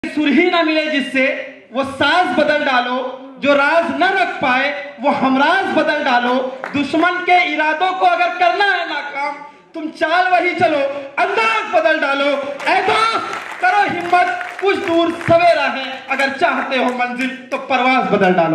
सुरही ना मिले जिससे वो साज बदल डालो, जो राज न रख पाए वो हमराज बदल डालो। दुश्मन के इरादों को अगर करना है नाकाम, तुम चाल वही चलो, अंदाज बदल डालो। ऐ दोस्त करो हिम्मत, कुछ दूर सवेरा है, अगर चाहते हो मंजिल तो परवाज बदल डालो।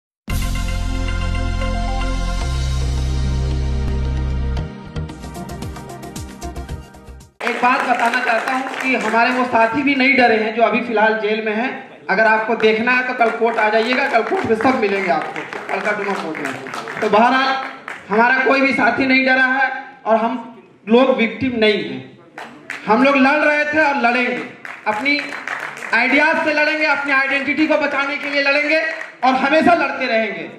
एक बात बताना चाहता हूं कि हमारे वो साथी भी नहीं डरे हैं जो अभी फिलहाल जेल में हैं। अगर आपको देखना है तो कल कोर्ट आ जाइएगा, कल कोर्ट में सब मिलेंगे आपको, कल का डुमा कोर्ट में। तो बहरहाल हमारा कोई भी साथी नहीं डरा है और हम लोग विक्टिम नहीं हैं। हम लोग लड़ रहे थे और लड़ेंगे, अपनी आइडियाज से लड़ेंगे, अपनी आइडेंटिटी को बचाने के लिए लड़ेंगे और हमेशा लड़ते रहेंगे।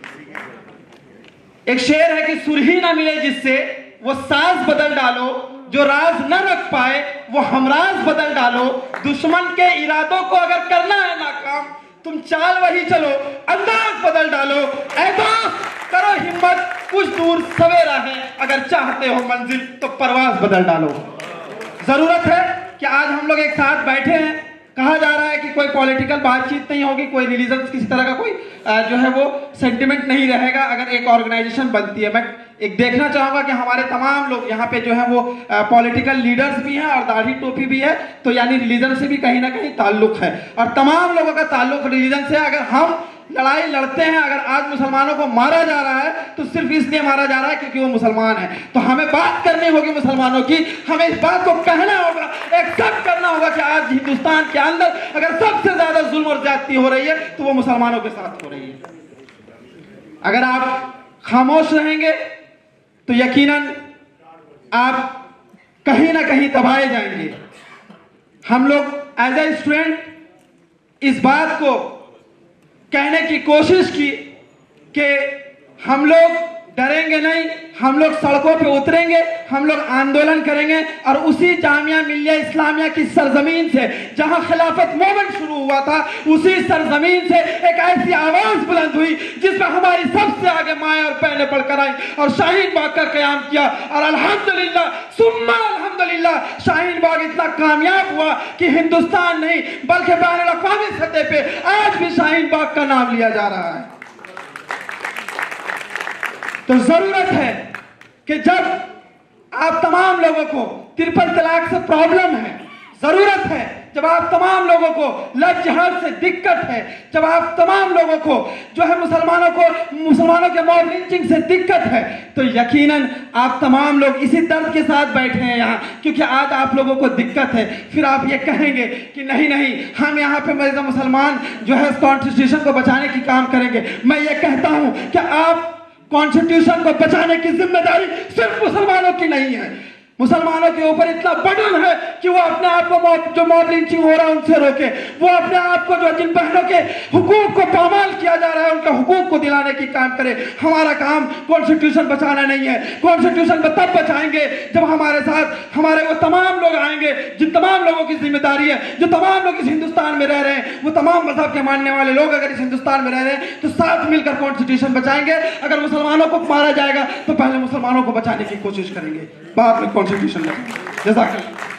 एक शेर है कि सुरही ना मिले जिससे वो साज बदल डालो, जो राज न रख पाए वो हमराज बदल डालो। दुश्मन के इरादों को अगर करना है नाकाम, तुम चाल वही चलो, अंदाज बदल डालो। ऐ दोस्त करो हिम्मत, कुछ दूर सवेरा है, अगर चाहते हो मंजिल तो परवाज बदल डालो। जरूरत है कि आज हम लोग एक साथ बैठे हैं। कहा जा रहा है कि कोई पॉलिटिकल बातचीत नहीं होगी, कोई रिलीजन किसी तरह का कोई जो है वो सेंटिमेंट नहीं रहेगा अगर एक ऑर्गेनाइजेशन बनती है। मैं एक देखना चाहूंगा कि हमारे तमाम लोग यहाँ पे जो है वो पॉलिटिकल लीडर्स भी हैं और दाढ़ी टोपी भी है, तो यानी रिलीजन से भी कहीं ना कहीं ताल्लुक है और तमाम लोगों का ताल्लुक रिलीजन से। अगर हम लड़ाई लड़ते हैं, अगर आज मुसलमानों को मारा जा रहा है तो सिर्फ इसलिए मारा जा रहा है क्योंकि वो मुसलमान है, तो हमें बात करनी होगी मुसलमानों की। हमें इस बात को कहना होगा, एक्सेप्ट करना होगा कि आज हिंदुस्तान के अंदर अगर सबसे ज्यादा जुल्म और ज्यादती हो रही है तो वो मुसलमानों के साथ हो रही है। अगर आप खामोश रहेंगे तो यकीनन आप कहीं ना कहीं दबाए जाएंगे। हम लोग एज ए स्टूडेंट इस बात को कहने की कोशिश की कि हम लोग डरेंगे नहीं, हम लोग सड़कों पे उतरेंगे, हम लोग आंदोलन करेंगे और उसी जामिया मिल्लिया इस्लामिया की सरजमीन से जहां खिलाफत मूवमेंट शुरू हुआ था, उसी सरजमीन से एक ऐसी आवाज बुलंद हुई जिसमें हमारी सबसे आगे माएं और बहनें बढ़कर आई और शाहीन बाग का कयाम किया। और अल्हम्दुलिल्लाह सुम्मा अल्हम्दुलिल्लाह शाहीन बाग इतना कामयाब हुआ कि हिंदुस्तान नहीं बल्कि बैनुल-अक़वामी सतह पे आज भी शाहीन बाग का नाम लिया जा रहा है। तो जरूरत है कि जब आप तमाम लोगों को ट्रिपल तलाक से प्रॉब्लम है, जरूरत है जब आप तमाम लोगों को लव जिहाद से दिक्कत है, जब आप तमाम लोगों को जो है मुसलमानों के मॉब लिंचिंग से दिक्कत है, तो यकीनन आप तमाम लोग इसी दर्द के साथ बैठे हैं यहाँ, क्योंकि आज आप लोगों को दिक्कत है। फिर आप ये कहेंगे कि नहीं नहीं हम यहाँ पे मुसलमान जो है कॉन्स्टिट्यूशन को बचाने की काम करेंगे। मैं ये कहता हूँ कि आप कॉन्स्टिट्यूशन को बचाने की जिम्मेदारी सिर्फ मुसलमानों की नहीं है। मुसलमानों के ऊपर इतना बर्डन है कि वो अपने आप को जो मॉब लिंचिंग हो रहा है उनसे रोके, वो अपने आप को जो जिन बहनों के हुकूक को पामाल किया जा रहा है उनका हुकूक को दिलाने की काम करे। हमारा काम कॉन्स्टिट्यूशन बचाना नहीं है। कॉन्स्टिट्यूशन को तब बचाएंगे जब हमारे साथ हमारे वो तमाम लोग आएंगे जिन तमाम लोगों की जिम्मेदारी है, जो तमाम लोग इस हिंदुस्तान में रह रहे हैं, वो तमाम मजहब के मानने वाले लोग अगर इस हिंदुस्तान में रह रहे हैं तो साथ मिलकर कॉन्स्टिट्यूशन बचाएंगे। अगर मुसलमानों को मारा जाएगा तो पहले मुसलमानों को बचाने की कोशिश करेंगे, बाद में कॉन्स्टिट्यूशन। जज़ाकल्लाह।